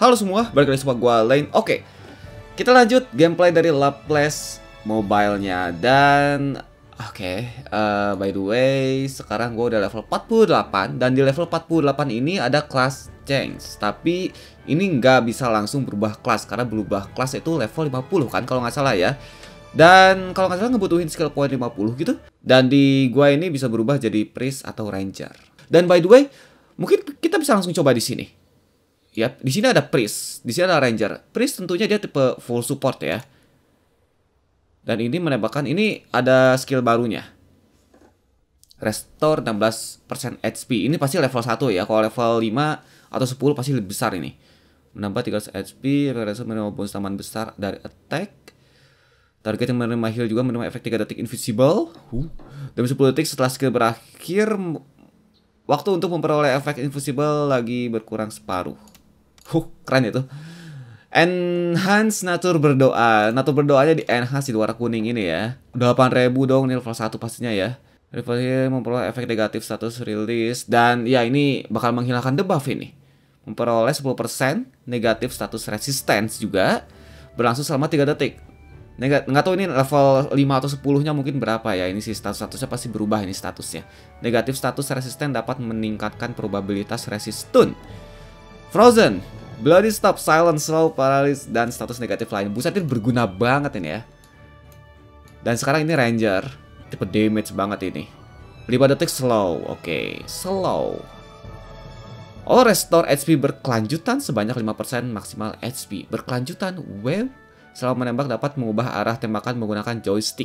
Halo semua, balik lagi sama gua Lane. Oke, kita lanjut gameplay dari Laplace Mobile-nya. Dan by the way, sekarang gua udah level 48. Dan di level 48 ini ada kelas change. Tapi ini nggak bisa langsung berubah kelas, karena berubah kelas itu level 50 kan kalau nggak salah ya. Dan kalau nggak salah ngebutuhin skill point 50 gitu. Dan di gua ini bisa berubah jadi priest atau ranger. Dan by the way, mungkin kita bisa langsung coba di sini. Ya, di sini ada priest, di sini ada ranger. Priest tentunya dia tipe full support ya. Dan ini menembakkan, ini ada skill barunya. Restore 16% HP. Ini pasti level 1 ya. Kalau level 5 atau 10 pasti lebih besar ini. Menambah 300 HP, menerima bonus tambahan besar dari attack. Target yang menerima heal juga menerima efek 3 detik invisible. Dan 10 detik setelah skill berakhir, waktu untuk memperoleh efek invisible lagi berkurang separuh. Keren itu. Enhance natur berdoa. Natur berdoanya di enhance di warna kuning ini ya. 8.000 dong, ini level 1 pastinya ya. Rivalnya memperoleh efek negatif status release. Dan ya ini bakal menghilangkan debuff ini. Memperoleh 10% negatif status resistance juga. Berlangsung selama 3 detik. Nggak tahu ini level 5 atau 10-nya mungkin berapa ya. Ini sih statusnya pasti berubah ini statusnya. Negatif status resisten dapat meningkatkan probabilitas resistun. Frozen, Bloody Stop, Silent, Slow, Paralysis, dan status negatif lain. Buset, ini berguna banget ini ya. Dan sekarang ini Ranger. Tipe damage banget ini. 5 detik slow. Oke, slow. Oh, restore HP berkelanjutan sebanyak 5% maksimal HP. Berkelanjutan, wow. Selama menembak dapat mengubah arah tembakan menggunakan joystick.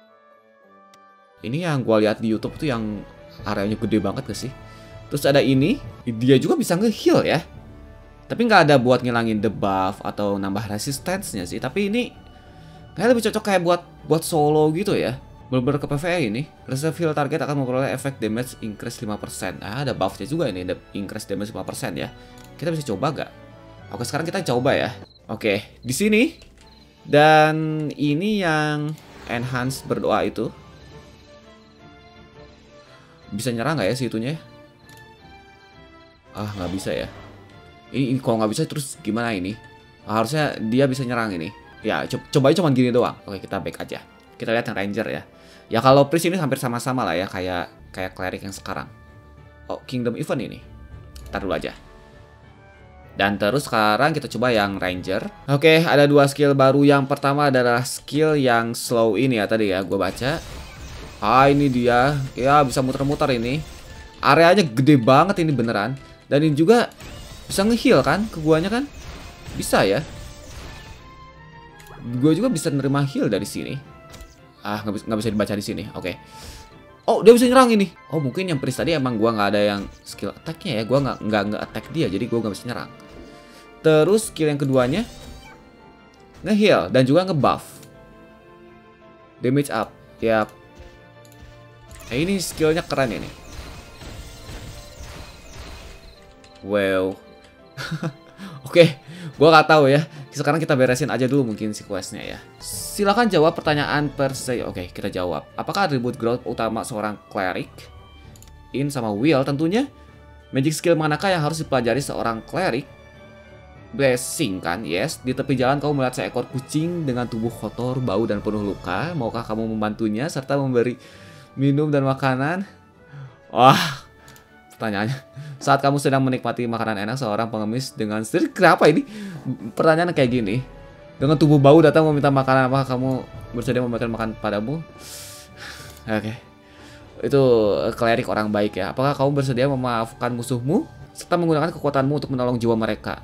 Ini yang gua lihat di YouTube tuh yang areanya gede banget gak sih? Terus ada ini, dia juga bisa nge-heal ya. Tapi nggak ada buat ngilangin debuff atau nambah resistance-nya sih. Tapi ini kayak lebih cocok kayak buat solo gitu ya. Bener-bener ke PvE ini. Reserve heal target akan memperoleh efek damage increase 5%. Ada buff-nya juga ini, ada increase damage 5% ya. Kita bisa coba nggak? Oke, sekarang kita coba ya. Oke, di sini. Dan ini yang enhance berdoa itu. Bisa nyerang nggak ya si itunya? Ah, nggak bisa ya. Ini kalau nggak bisa terus gimana ini? Harusnya dia bisa nyerang ini. Ya, coba cuma gini doang. Oke, kita back aja. Kita lihat yang ranger ya. Ya kalau priest ini hampir sama-sama lah ya, kayak cleric yang sekarang. Oh, kingdom event ini. Ntar dulu aja. Dan terus sekarang kita coba yang ranger. Oke, ada 2 skill baru. Yang pertama adalah skill yang slow ini ya tadi ya, gue baca. Ah, ini dia. Ya, bisa muter-muter ini. Areanya gede banget ini beneran. Dan ini juga bisa nge-heal kan ke guanya kan? Bisa ya. Gua juga bisa nerima heal dari sini. Ah, nggak bisa dibaca di sini. Oke. Oh, dia bisa nyerang ini. Oh, mungkin yang priest tadi emang gua nggak ada yang skill attack-nya ya. Gua nggak attack dia, jadi gua nggak bisa nyerang. Terus skill yang keduanya nge-heal dan juga nge-buff. Damage up. Ya. Ini skillnya keren ini. Wow. Oke, gua nggak tahu ya. Sekarang kita beresin aja dulu mungkin si questnya ya. Silakan jawab pertanyaan per se. Oke, kita jawab. Apakah atribut growth utama seorang cleric? In sama will tentunya. Magic skill manakah yang harus dipelajari seorang cleric? Blessing kan, yes. Di tepi jalan kamu melihat seekor kucing dengan tubuh kotor, bau dan penuh luka. Maukah kamu membantunya serta memberi minum dan makanan? Wah, pertanyaannya. Saat kamu sedang menikmati makanan enak, seorang pengemis dengan kenapa ini? Pertanyaan kayak gini. Dengan tubuh bau datang meminta makanan, apakah kamu bersedia memberikan makan padamu? Oke. Itu cleric orang baik ya. Apakah kamu bersedia memaafkan musuhmu serta menggunakan kekuatanmu untuk menolong jiwa mereka?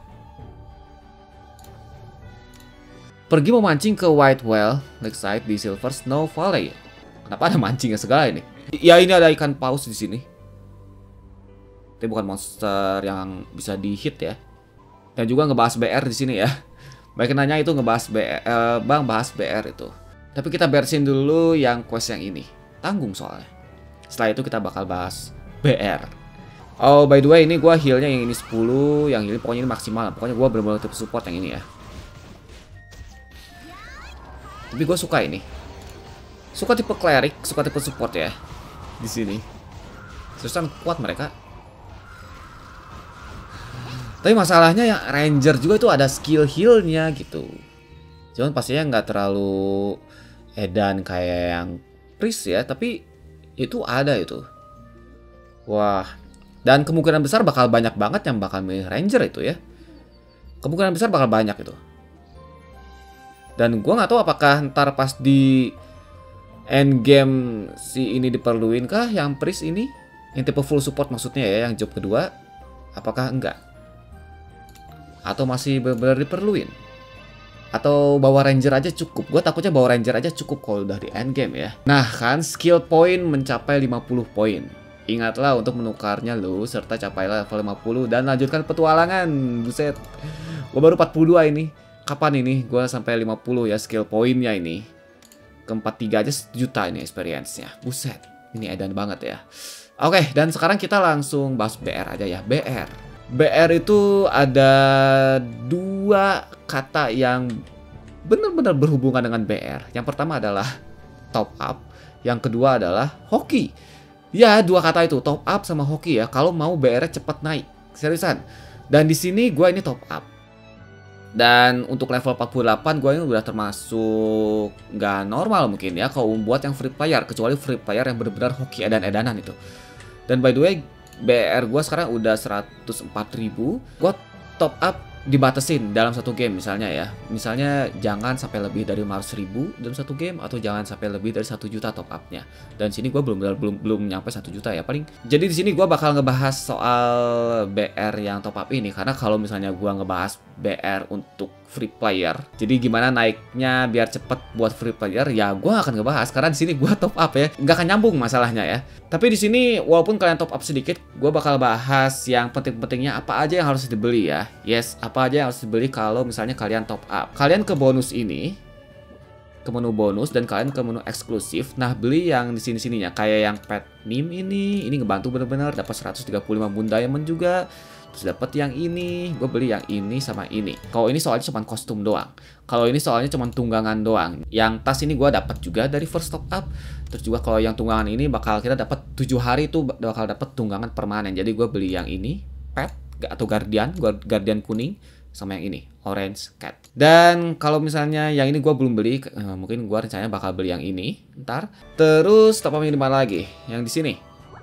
Pergi memancing ke White Whale Lakeside di Silver Snow Valley. Kenapa ada mancingnya segala ini? Ya, ini ada ikan paus di sini. Tapi bukan monster yang bisa di-hit ya. Dan juga ngebahas BR di sini ya. Baik nanya itu ngebahas BR, Bang bahas BR itu. Tapi kita beresin dulu yang quest yang ini. Tanggung soalnya. Setelah itu kita bakal bahas BR. Oh, by the way, ini gua healnya yang ini 10, yang ini pokoknya ini maksimal. Pokoknya gua bener-bener tipe support yang ini ya. Tapi gua suka ini. Suka tipe cleric, suka tipe support ya. Di sini. Terus kan kuat mereka. Tapi masalahnya yang Ranger juga itu ada skill healnya gitu. Cuman pastinya nggak terlalu edan kayak yang Priest ya, tapi itu ada itu. Wah, dan kemungkinan besar bakal banyak banget yang bakal milih Ranger itu ya. Kemungkinan besar bakal banyak itu. Dan gua nggak tahu apakah ntar pas di end game si ini diperluin kah yang Priest ini, yang tipe full support maksudnya ya, yang job kedua, apakah enggak? Atau masih benar-benar diperluin? Atau bawa Ranger aja cukup? Gue takutnya bawa Ranger aja cukup kalau udah di end game ya. Nah kan, skill point mencapai 50 poin. Ingatlah untuk menukarnya lo, serta capailah level 50 dan lanjutkan petualangan. Buset, gue baru 42 ini. Kapan ini gue sampai 50 ya skill poinnya ini? Keempat 3 aja 1 juta ini experience-nya. Buset, ini edan banget ya. Oke, dan sekarang kita langsung bahas BR aja ya. BR itu ada 2 kata yang benar-benar berhubungan dengan BR. Yang pertama adalah top up, yang kedua adalah hoki. Ya, 2 kata itu, top up sama hoki ya. Kalau mau BR-nya cepat naik, seriusan. Dan di sini gue ini top up. Dan untuk level 48 gue ini udah termasuk nggak normal mungkin ya kalau buat yang free player, kecuali free player yang benar-benar hoki edan-edanan itu. Dan by the way, BR gue sekarang udah 104.000. Gue top up dibatasin dalam satu game misalnya ya. Misalnya jangan sampai lebih dari 500.000 dalam satu game, atau jangan sampai lebih dari 1 juta top upnya. Dan sini gue belum nyampe 1 juta ya paling. Jadi di sini gue bakal ngebahas soal BR yang top up ini, karena kalau misalnya gue ngebahas BR untuk free player, jadi gimana naiknya biar cepet buat free player, ya gue akan ngebahas karena di sini gue top up ya, nggak akan nyambung masalahnya ya. Tapi di sini walaupun kalian top up sedikit, gue bakal bahas yang penting-pentingnya apa aja yang harus dibeli ya. Yes, apa aja yang harus dibeli kalau misalnya kalian top up. Kalian ke bonus ini, ke menu bonus, dan kalian ke menu eksklusif. Nah, beli yang di sini-sininya kayak yang pet meme ini ngebantu bener-bener, dapat 135 moon diamond juga. Terus dapat yang ini, gue beli yang ini sama ini. Kalau ini soalnya cuma kostum doang. Kalau ini soalnya cuma tunggangan doang. Yang tas ini gue dapat juga dari first top up. Terus juga kalau yang tunggangan ini bakal kita dapat 7 hari itu bakal dapat tunggangan permanen. Jadi gue beli yang ini, pet atau guardian kuning, sama yang ini, orange cat. Dan kalau misalnya yang ini gue belum beli, mungkin gue rencananya bakal beli yang ini ntar. Terus top up di mana lagi? Yang di sini.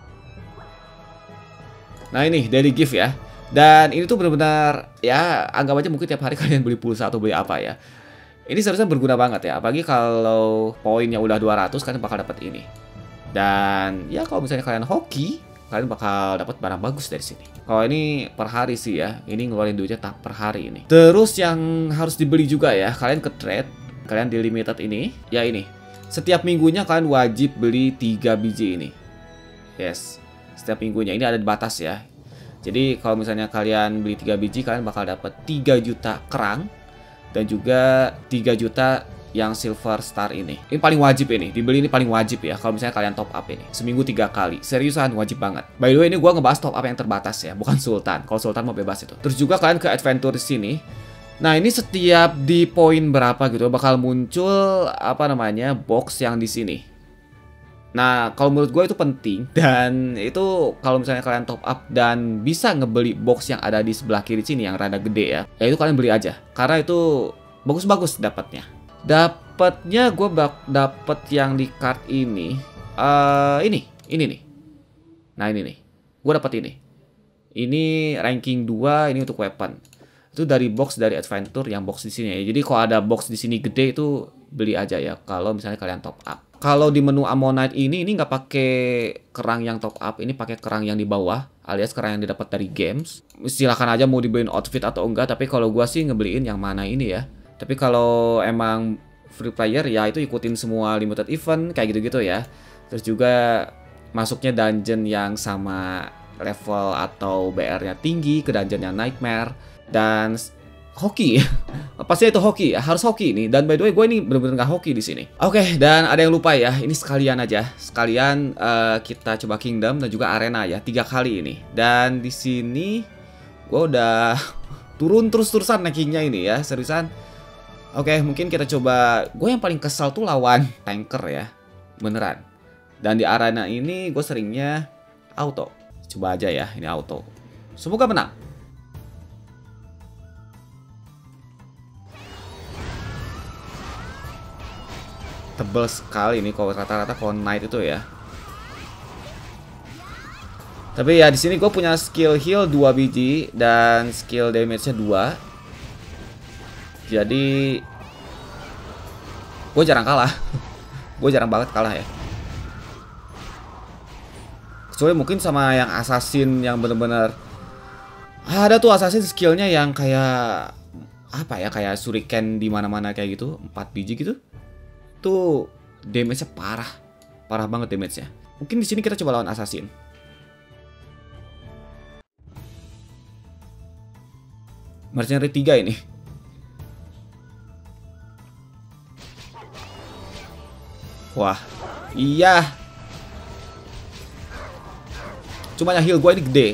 Nah ini daily gift ya. Dan ini tuh benar-benar ya, anggap aja mungkin tiap hari kalian beli pulsa atau beli apa ya. Ini seharusnya berguna banget ya, apalagi kalau poinnya udah 200 kalian bakal dapat ini. Dan ya kalau misalnya kalian hoki, kalian bakal dapat barang bagus dari sini. Kalau ini per hari sih ya, ini ngeluarin duitnya tak per hari ini. Terus yang harus dibeli juga ya, kalian ke trade, kalian di limited ini, ya ini. Setiap minggunya kalian wajib beli 3 biji ini. Yes, setiap minggunya ini ada batas ya. Jadi kalau misalnya kalian beli 3 biji, kalian bakal dapat 3 juta kerang dan juga 3 juta yang silver star ini. Ini paling wajib ini, dibeli ini paling wajib ya kalau misalnya kalian top up ini. Seminggu 3 kali, seriusan wajib banget. By the way, ini gue ngebahas top up yang terbatas ya, bukan sultan. Kalau sultan mau bebas itu. Terus juga kalian ke adventure sini. Nah ini setiap di poin berapa gitu bakal muncul apa namanya box yang di sini. Nah, kalau menurut gue itu penting, dan itu kalau misalnya kalian top up dan bisa ngebeli box yang ada di sebelah kiri sini yang rada gede ya, ya itu kalian beli aja, karena itu bagus-bagus dapatnya. Dapatnya gue dapet yang di card ini, ini nih. Nah ini nih, gue dapet ini. Ini ranking 2, ini untuk weapon. Itu dari box dari adventure yang box di sini ya. Jadi kalau ada box di sini gede itu beli aja ya, kalau misalnya kalian top up. Kalau di menu Ammonite ini nggak pakai kerang yang top up, ini pakai kerang yang di bawah, alias kerang yang didapat dari games. Silahkan aja mau dibeliin outfit atau enggak, tapi kalau gua sih ngebeliin yang mana ini ya. Tapi kalau emang free player ya itu ikutin semua limited event kayak gitu-gitu ya. Terus juga masuknya dungeon yang sama level atau BR-nya tinggi ke dungeon yang nightmare, dan hoki. Pasti itu hoki ya, harus hoki ini. Dan by the way gue ini bener-bener gak hoki di sini. Oke, dan ada yang lupa ya, ini sekalian aja, sekalian kita coba kingdom dan juga arena ya, 3 kali ini. Dan di sini gue udah turun terus-terusan rankingnya ini ya, seriusan. Oke, mungkin kita coba. Gue yang paling kesal tuh lawan tanker ya, beneran. Dan di arena ini gue seringnya auto. Coba aja ya, ini auto. Semoga menang. tebel sekali nih kalau rata-rata kalau knight itu ya. Tapi ya di sini gue punya skill heal 2 biji dan skill damage-nya 2. Jadi gue jarang kalah. Gue jarang banget kalah ya. Kecuali mungkin sama yang assassin yang bener-bener ada tuh assassin skillnya yang kayak apa ya, kayak shuriken di mana-mana kayak gitu, 4 biji gitu. Tuh damage-nya parah. Parah banget damage-nya. Mungkin di sini kita coba lawan assassin. Mercenary 3 ini. Wah, iya. Cuma yang heal gue ini gede.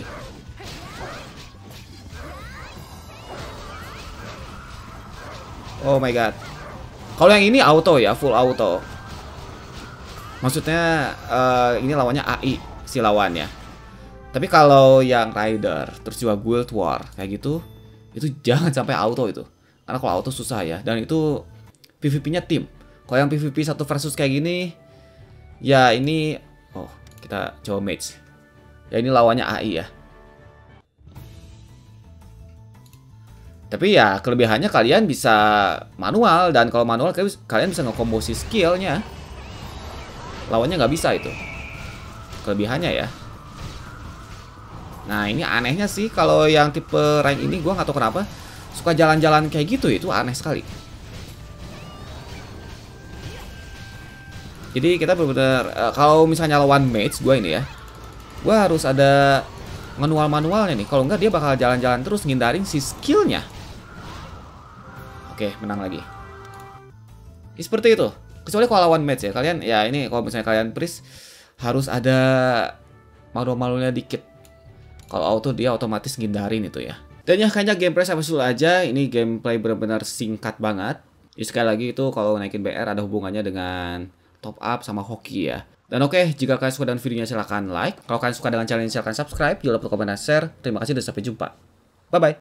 Oh my god. Kalau yang ini auto ya, full auto. Maksudnya ini lawannya AI si lawannya. Tapi kalau yang Rider terus juga Guild War kayak gitu, itu jangan sampai auto itu. Karena kalau auto susah ya. Dan itu PvP-nya tim. Kalau yang PvP 1 versus kayak gini, ya ini, oh kita coba match. Ya ini lawannya AI ya. Tapi ya kelebihannya kalian bisa manual. Dan kalau manual kalian bisa ngekombosi skillnya. Lawannya nggak bisa itu. Kelebihannya ya. Nah ini anehnya sih, kalau yang tipe rank ini gue nggak tahu kenapa suka jalan-jalan kayak gitu, itu aneh sekali. Jadi kita benar-benar kalau misalnya lawan mage gue ini ya, gue harus ada manual-manualnya nih. Kalau nggak dia bakal jalan-jalan terus ngindarin si skillnya. Oke, menang lagi. Ya, seperti itu. Kecuali kalau lawan mage ya, kalian ya ini kalau misalnya kalian priest harus ada manual-manualnya dikit. Kalau auto dia otomatis ngindarin itu ya. Dan ya kayaknya gameplay sampai dulu aja. Ini gameplay benar-benar singkat banget. Jadi sekali lagi itu kalau naikin BR ada hubungannya dengan top up sama hoki ya. Dan oke, jika kalian suka dengan videonya silahkan like. Kalau kalian suka dengan channel ini silahkan subscribe. Jangan lupa komen dan share. Terima kasih dan sampai jumpa. Bye-bye.